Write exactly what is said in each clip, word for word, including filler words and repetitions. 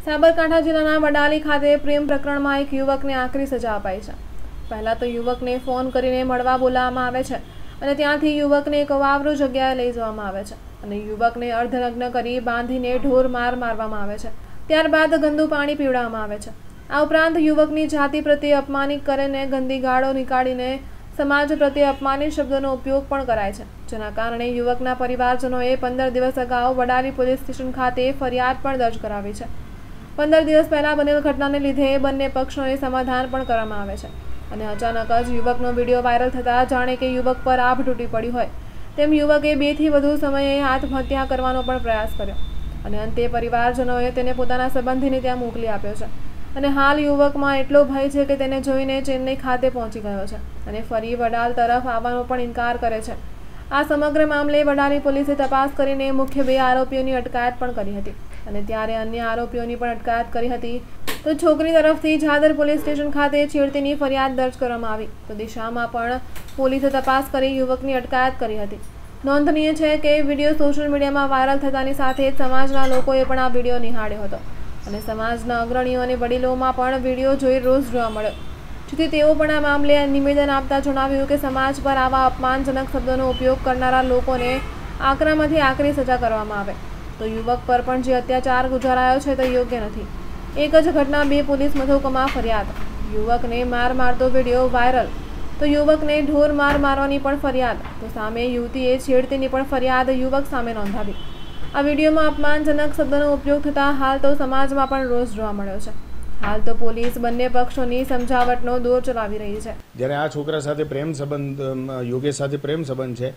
સાબરકાંઠા જિલ્લાના વડાલી ખાતે પ્રેમ પ્રકરણમાં એક યુવકને આકરી સજા અપાઈ છે। પહેલા તો યુવકને ફોન કરીને મળવા બોલાવવામાં આવે છે અને ત્યાંથી યુવકને એક અવાવરૂ જગ્યાએ લઈ જવામાં આવે છે અને યુવકને અર્ધનગ્ન કરી બાંધીને ઢોર માર મારવામાં આવે છે। ત્યારબાદ ગંદુ પાણી પીવડાવવામાં આવે છે। આ ઉપરાંત યુવકની જાતિ પ્રત્યે અપમાનિત કરીને ગંદી ગાળો નીકાળીને સમાજ પ્રત્યે અપમાનિત શબ્દોનો ઉપયોગ પણ કરાય છે, જેના કારણે યુવકના પરિવારજનોએ પંદર દિવસ અગાઉ વડાલી પોલીસ સ્ટેશન ખાતે ફરિયાદ પણ દર્જ કરાવી છે। પંદર દિવસ પહેલા બનેલ ઘટનાને લીધે બંને પક્ષોએ સમાધાન પણ કરવામાં આવે છે અને અચાનક જ યુવકનો વિડીયો વાયરલ થતા જાણે કે યુવક પર આભ તૂટી પડી હોય તેમ યુવકે બે થી વધુ સમયે આત્મહત્યા કરવાનો પણ પ્રયાસ કર્યો અને અંતે પરિવારજનોએ તેને પોતાના સંબંધીને ત્યાં મોકલી આપ્યો છે અને હાલ યુવકમાં એટલો ભય છે કે તેને જોઈને ચેન્નઈ ખાતે પહોંચી ગયો છે અને ફરી વડાલ તરફ આવવાનો પણ ઇનકાર કરે છે। આ સમગ્ર મામલે વડાલી પોલીસે તપાસ કરીને મુખ્ય બે આરોપીઓની અટકાયત પણ કરી હતી અને ત્યારે અન્ય આરોપીઓની પણ અટકાયત કરી હતી। તો છોકરી તરફથી જાદર પોલીસ સ્ટેશન ખાતે છેડતીની ફરિયાદ દર્જ કરવામાં આવી તો દિશામાં પણ પોલીસે તપાસ કરી યુવકની અટકાયત કરી હતી। નોંધનીય છે કે વિડીયો સોશિયલ મીડિયામાં વાયરલ થતાની સાથે જ સમાજના લોકોએ પણ આ વિડીયો નિહાળ્યો હતો અને સમાજના અગ્રણીઓ અને વડીલોમાં પણ વિડીયો જોઈ રોષ જોવા મળ્યો, જેથી તેઓ પણ આ મામલે નિવેદન આપતા જણાવ્યું કે સમાજ પર આવા અપમાનજનક શબ્દોનો ઉપયોગ કરનારા લોકોને આકરામાંથી આકરી સજા કરવામાં આવે તો યુવક પર પણ જે અત્યાચાર ગુજારાયો છે તે યોગ્ય નથી। એક જ ઘટના બે પોલીસ મથકોમાં ફરિયાદ, યુવકને માર મારતો વિડીયો વાયરલ તો યુવકને ઢોર માર મારવાની પણ ફરિયાદ તો સામે યુવતીએ છેડતીની પણ ફરિયાદ યુવક સામે નોંધાવી। આ વિડીયોમાં અપમાનજનક શબ્દોનો ઉપયોગ થતાં હાલ તો સમાજમાં પણ રોષ જોવા મળ્યો છે। હાલ તો પોલીસ બંને પક્ષોની સમજાવટનો દોર ચલાવી રહી છે। જ્યારે આ છોકરા સાથે પ્રેમ સંબંધ યોગેશ સાથે પ્રેમ સંબંધ છે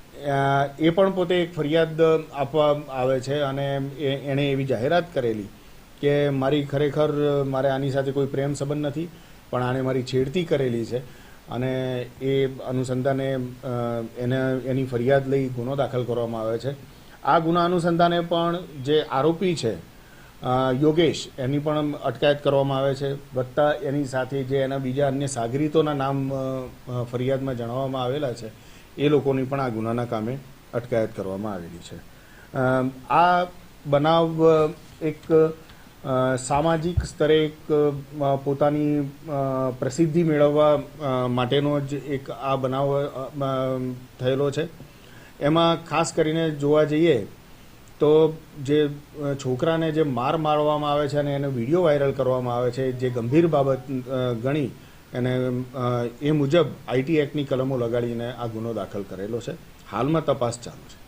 એ પણ પોતે એક ફરિયાદ આપવા આવે છે અને એણે એવી જાહેરાત કરેલી કે મારી ખરેખર મારે આની સાથે કોઈ પ્રેમ સંબંધ નથી પણ આણે મારી છેડતી કરેલી છે અને એ અનુસંધાને એને એની ફરિયાદ લઈ ગુનો દાખલ કરવામાં આવે છે। આ ગુના અનુસંધાને પણ જે આરોપી છે યોગેશ એની પણ અટકાયત કરવામાં આવે છે, વત્તા એની સાથે જે એના બીજા અન્ય સાગરીતોના નામ ફરિયાદમાં જણાવવામાં આવેલા છે એ લોકોની પણ આ ગુનાના કામે અટકાયત કરવામાં આવેલી છે। આ બનાવ એક સામાજિક સ્તરે એક પોતાની પ્રસિદ્ધિ મેળવવા માટેનો જ એક આ બનાવ થયેલો છે। એમાં ખાસ કરીને જોવા જઈએ તો જે છોકરાને જે માર મારવામાં આવે છે અને એનો વિડીયો વાયરલ કરવામાં આવે છે જે ગંભીર બાબત ગણી અને એ મુજબ આઈટી એક્ટની કલમો લગાડીને આ ગુનો દાખલ કરેલો છે। હાલમાં તપાસ ચાલુ છે।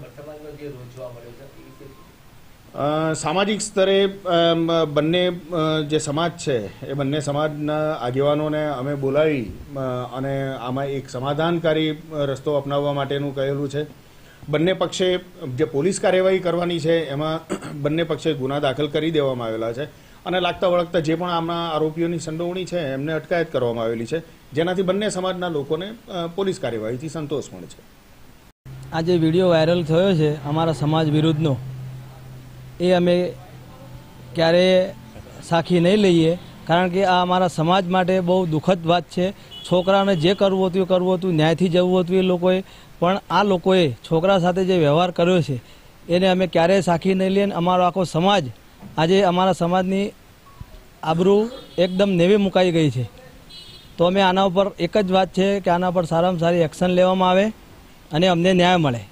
સામાજિક સ્તરે બંને જે સમાજ છે એ બંને સમાજના આગેવાનોને અમે બોલાવી અને આમાં એક સમાધાનકારી રસ્તો અપનાવવા માટેનું કહેલું છે। બંને પક્ષે જે પોલીસ કાર્યવાહી કરવાની છે એમાં બંને પક્ષે ગુના દાખલ કરી દેવામાં આવેલા છે અને લાગતા વળગતા જે પણ આમના આરોપીઓની સંડોવણી છે એમને અટકાયત કરવામાં આવેલી છે, જેનાથી બંને સમાજના લોકોને પોલીસ કાર્યવાહીથી સંતોષ મળે છે। આ જે વિડીયો વાયરલ થયો છે અમારા સમાજ વિરુદ્ધનો એ અમે ક્યારે સાખી નહીં લઈએ, કારણ કે આ અમારા સમાજ માટે બહુ દુઃખદ વાત છે। છોકરાને જે કરવું હતું એ કરવું હતું, ન્યાયથી જવું હતું એ લોકોએ, પણ આ લોકોએ છોકરા સાથે જે વ્યવહાર કર્યો છે એને અમે ક્યારેય સાખી નહીં લઈએ। અમારો આખો સમાજ આજે અમારા સમાજની આબરૂ એકદમ નેવે મુકાઈ ગઈ છે, તો અમે આના ઉપર એક જ વાત છે કે આના પર સારામાં સારી એક્શન લેવામાં આવે અને અમને ન્યાય મળે।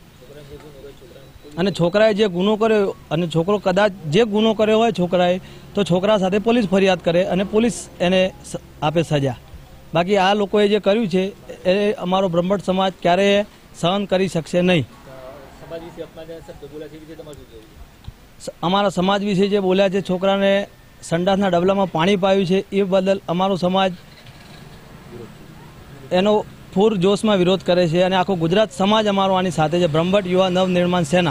અને છોકરાએ જે ગુનો કર્યો અને છોકરો કદાચ જે ગુનો કર્યો હોય છોકરાએ તો છોકરા સાથે પોલીસ ફરિયાદ કરે અને પોલીસ એને આપે સજા। બાકી આ લોકોએ જે કર્યું છે એ અમારો બ્રહ્મટ સમાજ ક્યારેય સહન કરી શકશે નહીં। અમારા સમાજ વિશે જે બોલ્યા છે, છોકરાને સંડાસના ડબલામાં પાણી પાયું છે એ બદલ અમારો સમાજ એનો પૂર જોશમાં વિરોધ કરે છે અને આખો ગુજરાત સમાજ અમારો આની સાથે છે। બ્રહ્મટ યુવા નવનિર્માણ સેના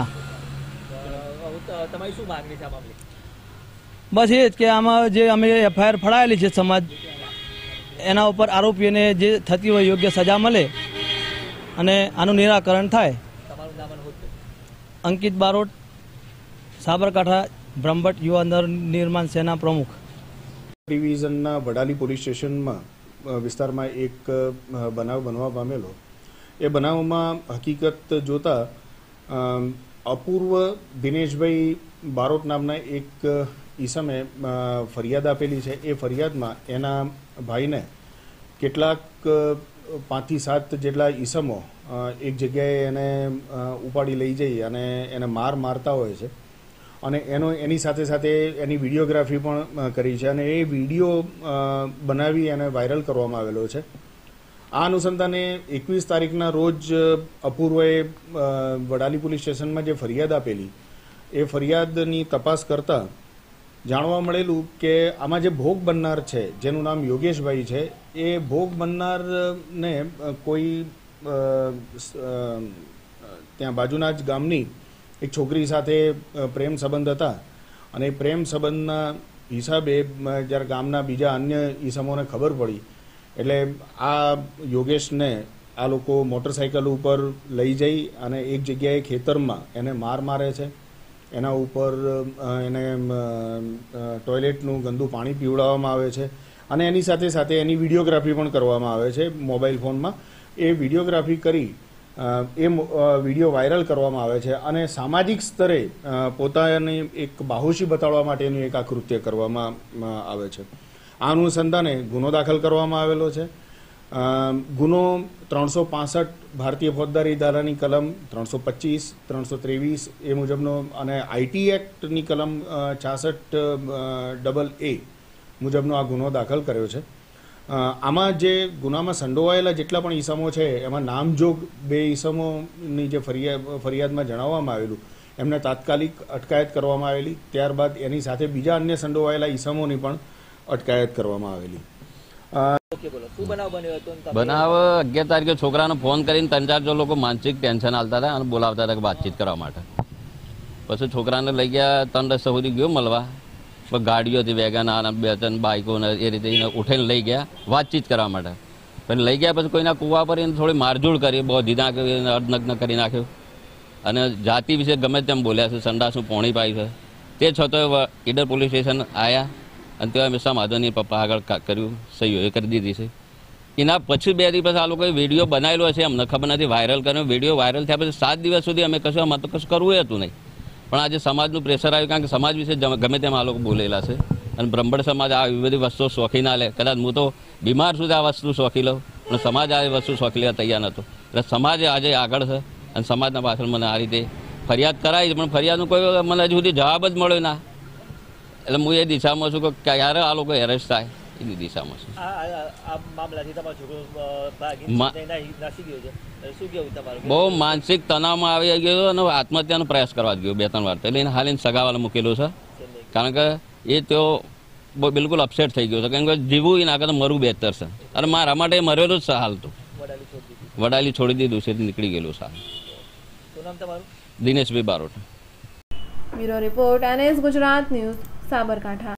બસ એ જ કે આમાં જે અમે એફઆઈઆર ફડાયેલી છે સમાજ એના ઉપર આરોપીઓને જે થતી હોય યોગ્ય સજા મળે અને આનું નિરાકરણ થાય। અંકિત બારોટ, સાબરકાંઠા, બ્રહ્મટ યુવા નવનિર્માણ સેના પ્રમુખ। ડિવિઝનના વડાલી પોલીસ સ્ટેશનમાં વિસ્તારમાં એક બનાવ બનવા પામેલો। એ બનાવમાં હકીકત જોતા અપૂર્વ દિનેશભાઈ બારોટ નામના એક ઈસમે ફરિયાદ આપેલી છે. એ ફરિયાદમાં એના ભાઈને કેટલાક પાંચથી સાત જેટલા ઈસમો એક જગ્યાએ એને ઉપાડી લઈ જઈ અને એને માર મારતા હોય છે અને એનો એની સાથે સાથે એની વિડીયોગ્રાફી પણ કરી છે અને એ વિડીયો બનાવી અને વાયરલ કરવામાં આવેલો છે. આ અનુસંધાને એકવીસ તારીખના રોજ અપૂર્વએ વડાલી પોલીસ સ્ટેશનમાં જે ફરિયાદ આપેલી એ ફરિયાદની તપાસ કરતા જાણવા મળેલું કે આમાં જે ભોગ બનનાર છે જેનું નામ યોગેશભાઈ છે એ ભોગ બનનારને કોઈ ત્યાં બાજુના જ ગામની એક છોકરી સાથે પ્રેમ સંબંધ હતા અને એ પ્રેમ સંબંધના હિસાબે જ્યારે ગામના બીજા અન્ય ઈસમોને ખબર પડી એટલે આ યોગેશને આ લોકો મોટરસાઇકલ ઉપર લઈ જઈ અને એક જગ્યાએ ખેતરમાં એને માર મારે છે. એના ઉપર એને ટોયલેટનું ગંદુ પાણી પીવડાવવામાં આવે છે અને એની સાથે સાથે એની વિડીયોગ્રાફી પણ કરવામાં આવે છે મોબાઈલ ફોનમાં. એ વિડીયોગ્રાફી કરી એ વિડીયો વાયરલ કરવામાં આવે છે અને સામાજિક સ્તરે પોતાની એક બાહોશી બતાડવા માટેનું એક આ કૃત્ય કરવામાં આવે છે. આ અનુસંધાને ગુનો દાખલ કરવામાં આવેલો છે. ગુનો ત્રણસો પાસઠ ભારતીય ફોજદારી ધારાની કલમ ત્રણસો પચીસ ત્રણસો ત્રેવીસ એ મુજબનો અને આઈટી એક્ટની કલમ છાસઠ ડબલ એ મુજબનો આ ગુનો દાખલ કર્યો છે. આમાં જે ગુનામાં સંડોવાયેલા જેટલા પણ ઈસમો છે એમાં નામજોગ બે ઈસમોની જે ફરિયાદ ફરિયાદમાં જણાવવામાં આવેલું એમને તાત્કાલિક અટકાયત કરવામાં આવેલી. ત્યારબાદ એની સાથે બીજા અન્ય સંડોવાયેલા ઈસમોની પણ અટકાયત કરવામાં આવેલી. બનાવ અગિયાર તારીખે છોકરાને ફોન કરીને ત્રણ ચાર લોકો માનસિક ટેન્શન હાલતા હતા અને બોલાવતા હતા વાતચીત કરવા માટે. પછી છોકરાને લઈ ગયા ત્રણ રસ્તા સુધી ગયો મળવા, ગાડીઓ હતી વેગન આર બે ત્રણ બાઇકો એ રીતે ઉઠીને લઈ ગયા વાતચીત કરવા માટે. પછી લઈ ગયા પછી કોઈના કુવા પર એને થોડી મારઝૂડ કરી, બોધી નાખ્યું, અર્ધનગ્ન કરી નાખ્યું અને જાતિ વિશે ગમે તેમ બોલ્યા છે, સંડાસનું પોણી પાઈ છે. તે છતાં ઈડર પોલીસ સ્ટેશન આવ્યા અને ત્યાં હંમેશા માધવની પપ્પા આગળ કર્યું, સહીઓ એ કરી દીધી છે. એના પછી બે દિવસ આ લોકોએ વિડીયો બનાવેલો છે, અમને ખબર નથી, વાયરલ કર્યો. વિડીયો વાયરલ થયા પછી સાત દિવસ સુધી અમે કશું અમારે તો કશું કરવું હતું નહીં, પણ આજે સમાજનું પ્રેશર આવ્યું કારણ કે સમાજ વિશે ગમે તેમ આ લોકો બોલેલા છે અને બ્રહ્મણ સમાજ આ બધી વસ્તુઓ શોખી ના લે. કદાચ હું તો બીમાર સુધી આ વસ્તુ શોખી લઉં પણ સમાજ આ વસ્તુ શોખી લેવા તૈયાર નહોતો. એટલે સમાજ આજે આગળ છે અને સમાજના પાછળ મને આ રીતે ફરિયાદ કરાવી પણ ફરિયાદનું કોઈ મને હજુ સુધી જવાબ જ મળ્યો ના. એટલે હું એ દિશામાં છું કે ક્યારે આ લોકો એરેસ્ટ થાય એની દિશામાં છું. બહુ માનસિક તણાવમાં આવી ગયો અને આત્મહત્યાનો પ્રયાસ કરવા જ ગયો બે ત્રણ વાર. એટલે એને હાલ એને સગાવાલા મૂકેલું છે કારણ કે એ તેઓ બિલકુલ અપસેટ થઈ ગયો છે કારણ કે જીવવું એના આગળ મરવું બહેતર છે અને મારા માટે મરેલું જ છે. હાલ તો વડાલી છોડી દીધું છે, નીકળી ગયેલું છે. Dineshbhai Barot. Bureau report NS Gujarat news, Sabarkantha.